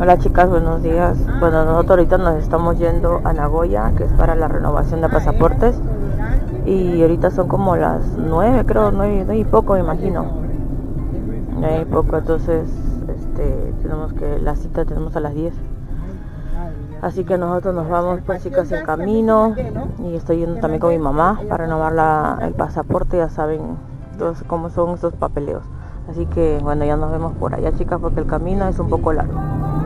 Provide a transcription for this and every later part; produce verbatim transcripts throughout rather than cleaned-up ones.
Hola chicas, buenos días. Bueno, nosotros ahorita nos estamos yendo a Nagoya, que es para la renovación de pasaportes. Y ahorita son como las nueve, creo, nueve y poco, me imagino. nueve y poco, entonces este, tenemos que, la cita tenemos a las diez. Así que nosotros nos vamos pues chicas en camino. Y estoy yendo también con mi mamá para renovar la, el pasaporte, ya saben todos cómo son estos papeleos. Así que bueno, ya nos vemos por allá chicas, porque el camino es un poco largo.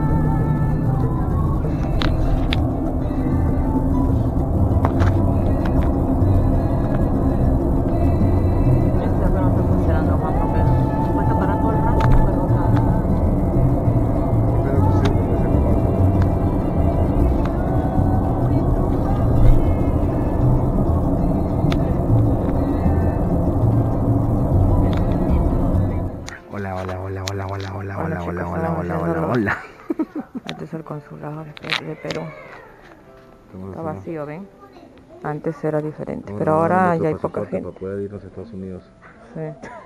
Hola, hola, hola, hola, hola, hola, hola, hola, hola, hola, hola, hola. Este es el consulado de Perú. Está vacío, ¿ven? Antes era diferente, pero ahora ya hay poca gente. Para poder ir a los Estados Unidos. Sí.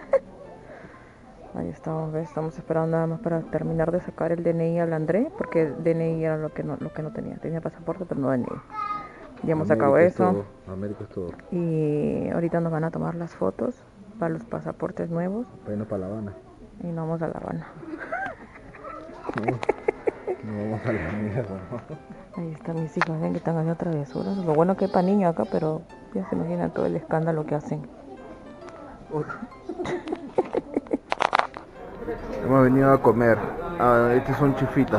Ahí estamos, ¿ves? Estamos esperando nada más para terminar de sacar el D N I al André, porque D N I era lo que no, lo que no tenía. Tenía pasaporte, pero no D N I. Ya hemos sacado eso. América es todo. Y ahorita nos van a tomar las fotos para los pasaportes nuevos. Para irnos para La Habana. Y no vamos a La Habana. No, no vamos a la mierda, ¿no? Ahí están mis hijas, ven que están haciendo travesuras. Lo bueno que hay para niños acá, pero ya se imaginan todo el escándalo que hacen. Hemos venido a comer. Ah, este es un chifita.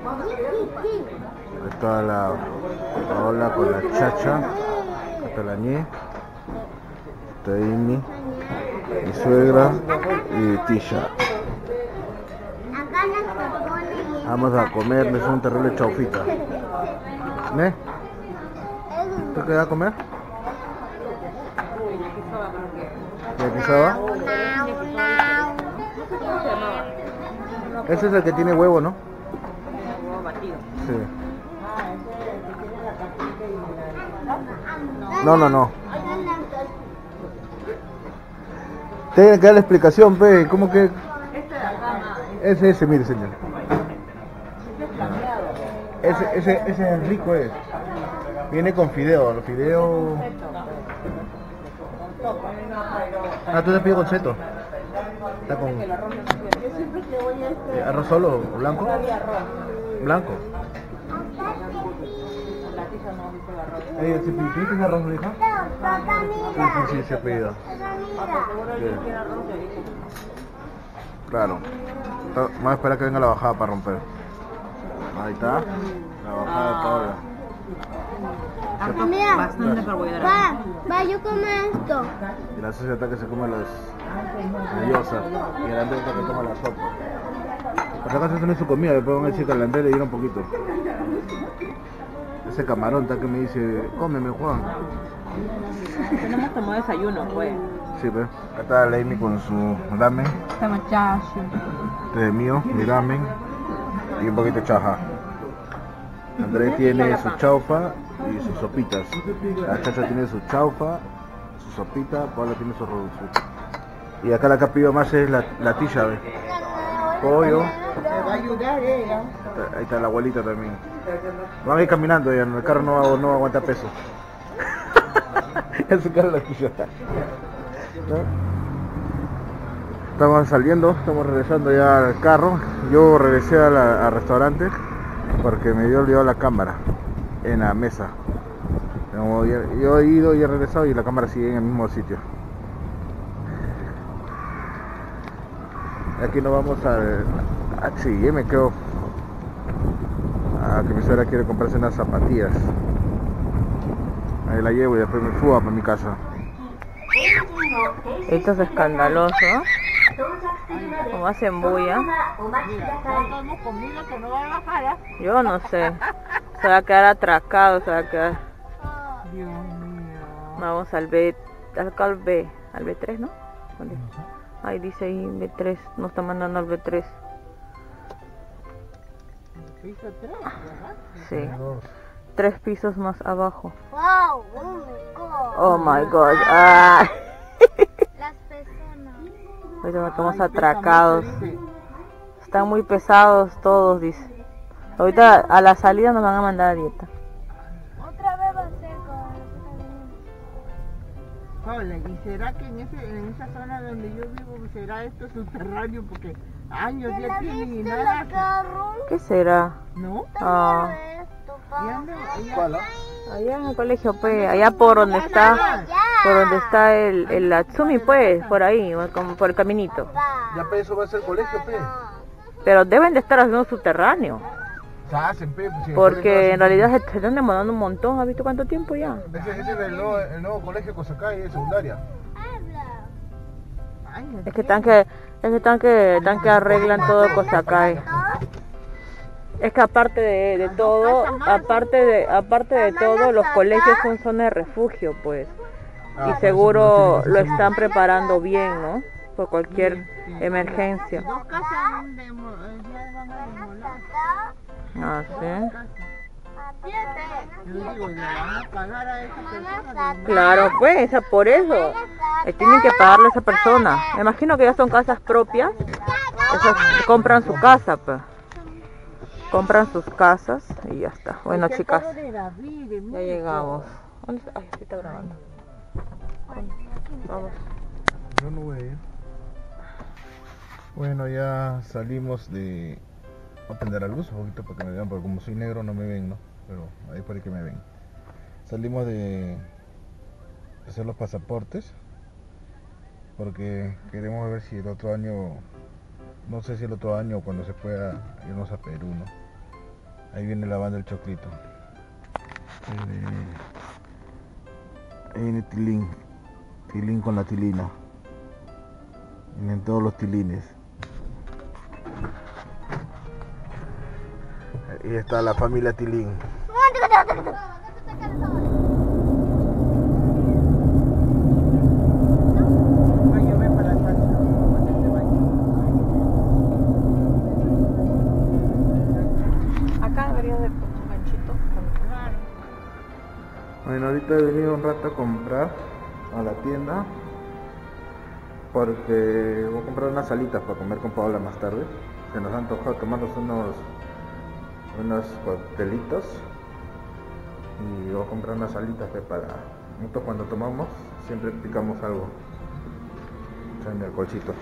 Está la Paola con la chacha. Está la ñe. Está Amy, mi suegra y Tisha. Vamos a comer, es un terrible chaufita. ¿Ne? ¿Tú qué vas a comer? ¿Qué pisaba? Ese es el que tiene huevo, ¿no? Sí. No, no, no. Tienen que dar la explicación, pe. ¿Cómo que? Ese, ese, mire, señor. Ese, ese, ese es rico, es. Viene con fideo, los fideos. Ah, tú te pides con seto. Está con. Eh, ¿Arroz solo o blanco? Blanco. Ey, ¿se pidiste ese arroz, hija? Sí, sí, sí, se ha pedido. Claro. Vamos a esperar que venga la bajada para romper. Ahí está. La bajada de Paola. Ah, mira, va, va, yo como esto. Y la sociedad que se come las gallosas. Y el Andrés que toma la sopa. Por acá se tiene su comida, después van a decir que al Andrés le dieron un poquito. Ese camarón está que me dice, cómeme Juan. Tenemos tomado desayuno, pues. Sí, pues. Acá está la Amy con su ramen. Este es mío, mi ramen. Y un poquito de chaja. Andrés tiene su chaufa y sus sopitas. La chacha tiene su chaufa, su sopita. Paula tiene su arroz. Y acá la que pido más es la, la tilla, ¿ves? Pollo. Ahí está la abuelita también. Van a ir caminando, ya en el carro no, va, no aguanta peso. En su carro la tilla. ¿No? Estamos saliendo, estamos regresando ya al carro. Yo regresé a la, al restaurante porque me dio olvidado la cámara en la mesa. Yo he ido y he regresado y la cámara sigue en el mismo sitio. Aquí nos vamos al H y M, creo. Ah, que mi suegra quiere comprarse unas zapatillas. Ahí la llevo y después me subo para mi casa. Esto es escandaloso. Como hacen bulla. Yo no sé. Se va a quedar atracado, se va a quedar. Vamos al B, al B, al B tres, ¿no? ¿Dónde? Ahí dice ahí B tres, nos está mandando al B tres. ¿Piso tres? Sí. Tres pisos más abajo. Wow, oh my god. Oh my god. Ah. Las personas. Ahorita estamos atracados. Están muy pesados todos, dice. Ahorita a la salida nos van a mandar a dieta. Otra vez va a ser con... Hola, ¿y será que en, ese, en esa zona donde yo vivo será esto subterráneo? Porque años ya tienen y nada. ¿Qué será? ¿No? Ah, ¿Y anda? ¿Cuál? allá en el colegio, pues, allá por donde está, por donde está el, el Atsumi, pues, por ahí, como por el caminito. Ya pe, eso va a ser colegio, pe. Pero deben de estar haciendo subterráneo, Se hacen, pe. Pues, si el porque colegio en realidad se se están demorando un montón. ¿Has visto cuánto tiempo ya? hace- Ese, ese es el nuevo, el nuevo colegio Cosacay, de secundaria. Años. Es que están que, es que están que, están que arreglan todo Cosacay. Es que aparte de, de todo, aparte de, aparte de todo, los colegios son zonas de refugio, pues. Ah, Y por seguro eso no lo tiene que están preparando bien, ¿no? Por cualquier emergencia. Dos casas demo- eh, ya van a demoler. Ah, sí. Yo digo, le van a pagar a esa persona. que- Claro, pues, por eso. Eh, tienen que pagarle a esa persona. Me imagino que ya son casas propias. Esas compran su casa, pues. Compran sus casas y ya está. Bueno, Este chicas, carro de David, de ya México. llegamos. ¿Dónde está? Ay, sí está grabando. Vamos. Yo no voy a ir. Bueno, ya salimos de... Voy a prender la luz un poquito para que me vean, porque como soy negro no me ven, ¿no? Pero ahí para que me ven. Salimos de hacer los pasaportes, porque queremos ver si el otro año, no sé si el otro año o cuando se pueda irnos a Perú, ¿no? Ahí viene la banda del Choclito. Ahí viene, ahí viene Tilín. Tilín con la tilina. Vienen todos los tilines. Ahí está la familia Tilín. Va a llover para el patio, cuando se vaya. Acá debería de poner un ganchito. Claro. Bueno, ahorita he venido un rato a comprar a la tienda porque voy a comprar unas salitas para comer con Paola más tarde. Se nos ha antojado tomarnos unos unos coctelitos y voy a comprar unas salitas que para nosotros cuando tomamos siempre picamos algo en el colchito.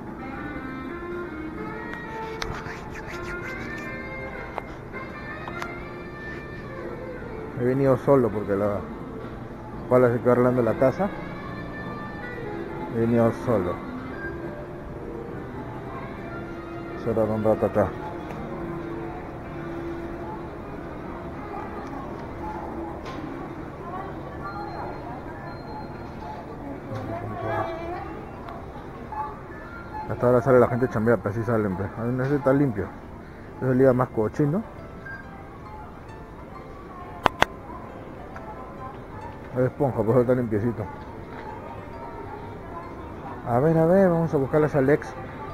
He venido solo porque la Paola se quedó arreglando la casa. He venido solo. Cerrar un rato acá. Hasta ahora sale la gente a chambear, pero así salen, pues. A veces está limpio. Es el día más cochino. Es esponja, por eso está limpiecito. A ver, a ver, vamos a buscarlas a Alex.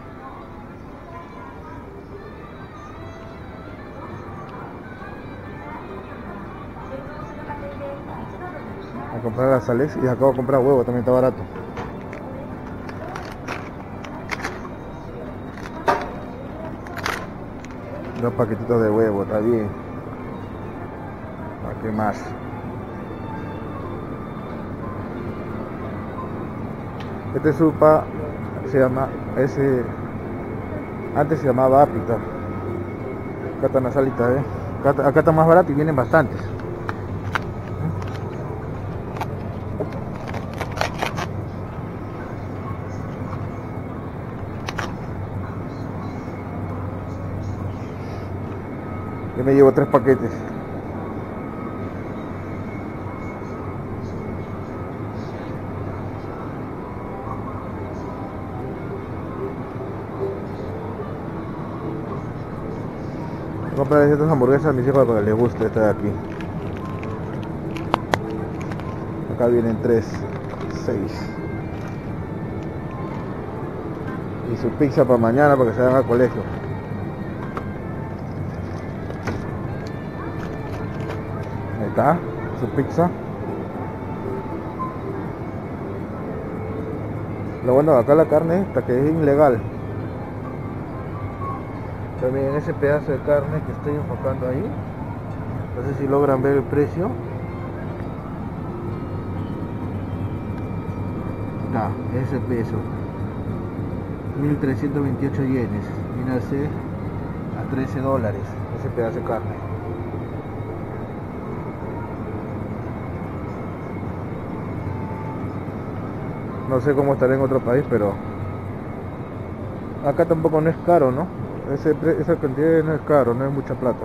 A comprar las Alex y acabo de comprar huevo, también está barato. Dos paquetitos de huevo, está bien. ¿Para qué más? Este supa se llama, ese, antes se llamaba Apita. Acá están las salitas, ¿eh? Acá, acá está más barato y vienen bastantes. Yo me llevo tres paquetes. Voy a comprar estas hamburguesas a mis hijos para que les guste esta de aquí. Acá vienen tres, seis. Y su pizza para mañana para que se vayan al colegio. Ahí está, su pizza. Lo bueno de acá la carne esta que es ilegal. También ese pedazo de carne que estoy enfocando ahí, no sé si logran ver el precio. Está, ese peso, mil trescientos veintiocho yenes, viene a ser a trece dólares ese pedazo de carne. No sé cómo estará en otro país, pero acá tampoco no es caro, ¿no? Ese, esa cantidad no es caro, no es mucha plata.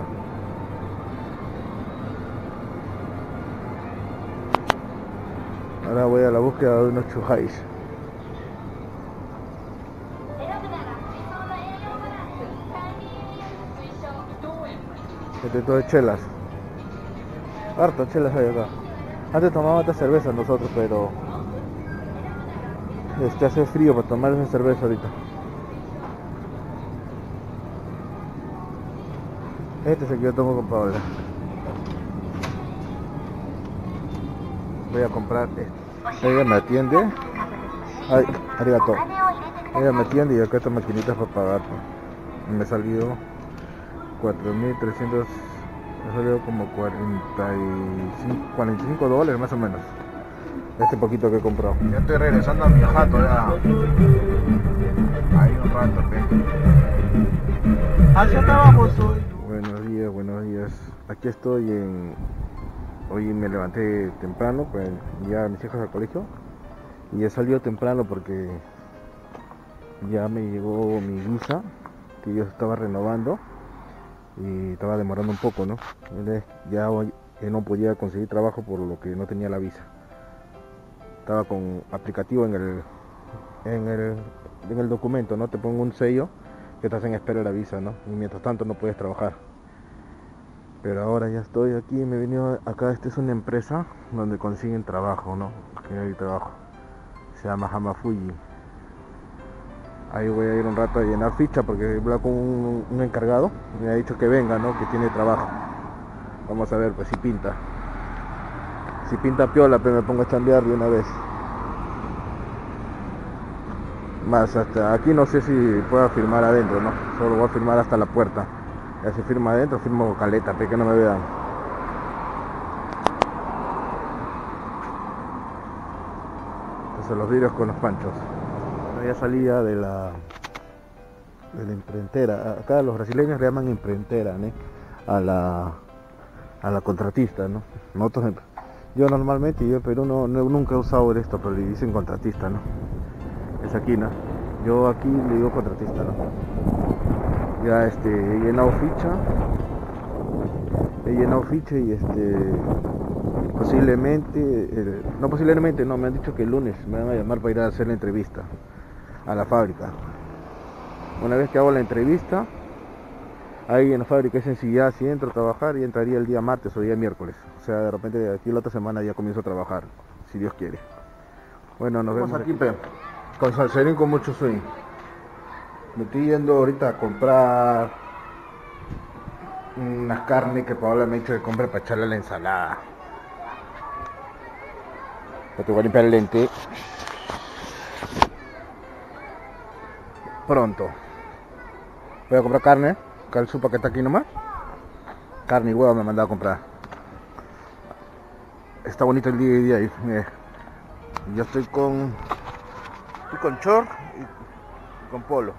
Ahora voy a la búsqueda de unos chuhais. Este todo es chelas. Harto chelas hay acá. Antes tomábamos esta cerveza nosotros, pero este hace frío para tomar esa cerveza ahorita. Este es el que yo tomo con Paola. Voy a comprar este. Ella me atiende. Ay, arigato. Ella me atiende y acá esta maquinita para pagar. Me salió cuatro mil trescientos. Me salió como cuarenta y cinco dólares más o menos. Este poquito que he comprado. Ya estoy regresando a mi jato ya. Ahí un rato, ¿eh? Hacia abajo soy. Buenos días, buenos días. Aquí estoy en... Hoy me levanté temprano, pues ya mis hijos al colegio. Y he salido temprano porque ya me llegó mi visa, que yo estaba renovando. Y estaba demorando un poco, ¿no? Ya hoy no podía conseguir trabajo por lo que no tenía la visa. Estaba con aplicativo en el, en el, en el documento, ¿no? Te pongo un sello que estás en espera de la visa, ¿no? Y mientras tanto no puedes trabajar. Pero ahora ya estoy aquí, me he venido acá. Esta es una empresa donde consiguen trabajo, ¿no? Aquí hay trabajo. Se llama Hamafuji. Ahí voy a ir un rato a llenar ficha porque he hablado con un, un encargado. Me ha dicho que venga, ¿no? Que tiene trabajo. Vamos a ver, pues si pinta. Si pinta piola, pues me pongo a chambear de una vez. Más hasta aquí no sé si pueda firmar adentro, ¿no? Solo voy a firmar hasta la puerta. Ya si firma adentro, firmo caleta, para que no me vean. Entonces los vidrios con los panchos. Bueno, ya salía de la de la imprentera. Acá los brasileños le llaman imprentera, ¿no? A la a la contratista, ¿no? Nosotros, yo normalmente, yo en Perú no, no, nunca he usado esto, pero le dicen contratista, ¿no? Es aquí, ¿no? Yo aquí le digo contratista, ¿no? Ya este, he llenado ficha. He llenado ficha y este posiblemente, eh, no posiblemente, no, me han dicho que el lunes me van a llamar para ir a hacer la entrevista a la fábrica. Una vez que hago la entrevista, ahí en la fábrica es sencilla, si entro a trabajar y entraría el día martes o día miércoles. O sea, de repente de aquí la otra semana ya comienzo a trabajar, si Dios quiere. Bueno, nos vemos aquí, aquí. Pe, con salserín con mucho swing. Me estoy yendo ahorita a comprar unas carnes que Paola me ha dicho que compre para echarle a la ensalada. Ya te voy a limpiar el lente. Pronto. Voy a comprar carne. Calzupa que está aquí nomás. Carne y huevo me he mandado a comprar. Está bonito el día y día ahí. Yo estoy con... Estoy con short y con polo.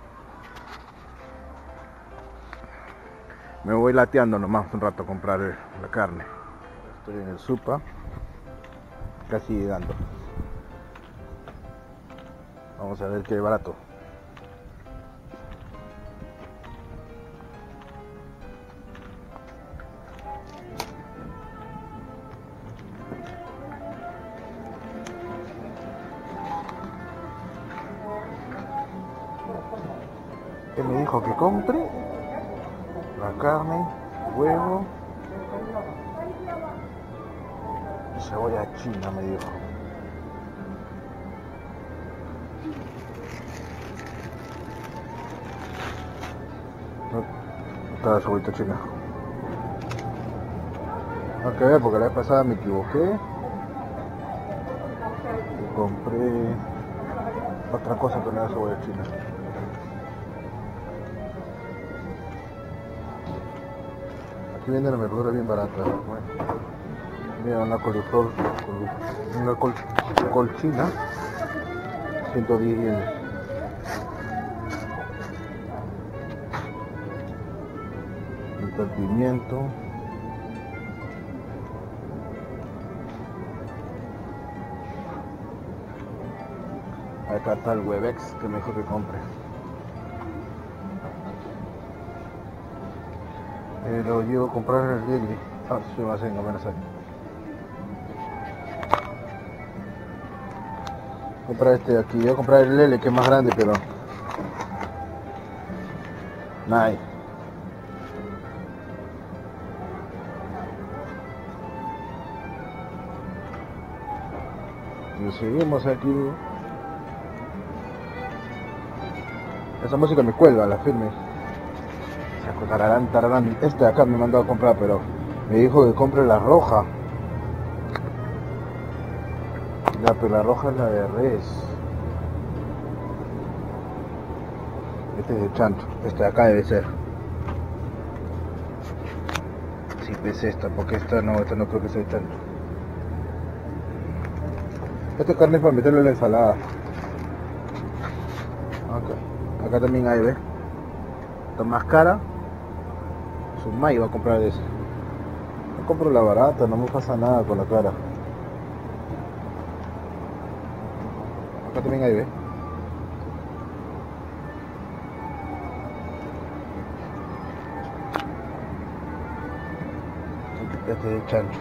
Me voy lateando nomás un rato a comprar la carne. Estoy en el Supa, casi llegando. Vamos a ver qué barato. ¿Qué me dijo que compre? La carne, huevo, cebolla china, me dijo. No, está la cebollita china. Hay que ver porque la vez pasada me equivoqué y compré otra cosa que no era cebolla china. Aquí venden la verdura bien barata. Bueno, mira, una coliflor, una col, colchina, ciento diez yenes. El pimiento. Acá está el Webex que me dijo que compre. Eh, lo llevo a comprar en el Lili. Ah, sí, va a ser, no me lo sé. Comprar este de aquí. Voy a comprar el L que es más grande, pero no hay. Y seguimos aquí. Esa música me cuelga, la firme. Tararán, tararán. Este de acá me mandó a comprar, pero me dijo que compre la roja. Ya, pero la roja es la de res. Este es de chancho. Este de acá debe ser. Sí, pues esta, porque esta no, esta no creo que sea de chancho. Esta carne es para meterle en la ensalada. Okay. Acá también hay, ¿ves? Está más cara. Su mai va a comprar eso. No compro la barata, no me pasa nada con la cara. Acá también hay, ¿ves? Este es de chancho.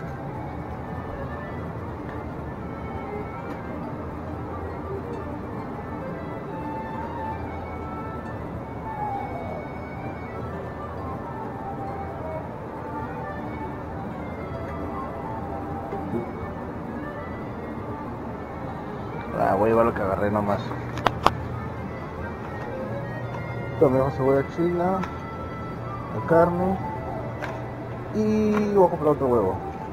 Ah, voy a llevar lo que agarré nomás. Tomemos cebolla china, la carne y voy a comprar otro huevo.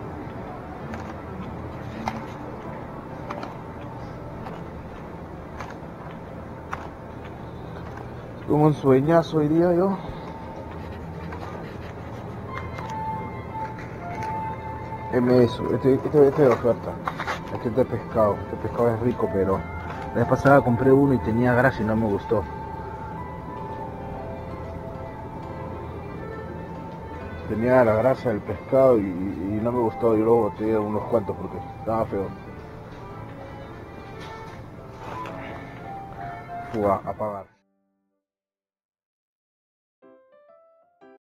Como un sueñazo hoy día yo. M eso, este, este, este de oferta. Este es de pescado, este pescado es rico, pero la vez pasada compré uno y tenía grasa y no me gustó. Tenía la grasa del pescado y, y no me gustó, y luego boté unos cuantos porque estaba feo. Fue a apagar.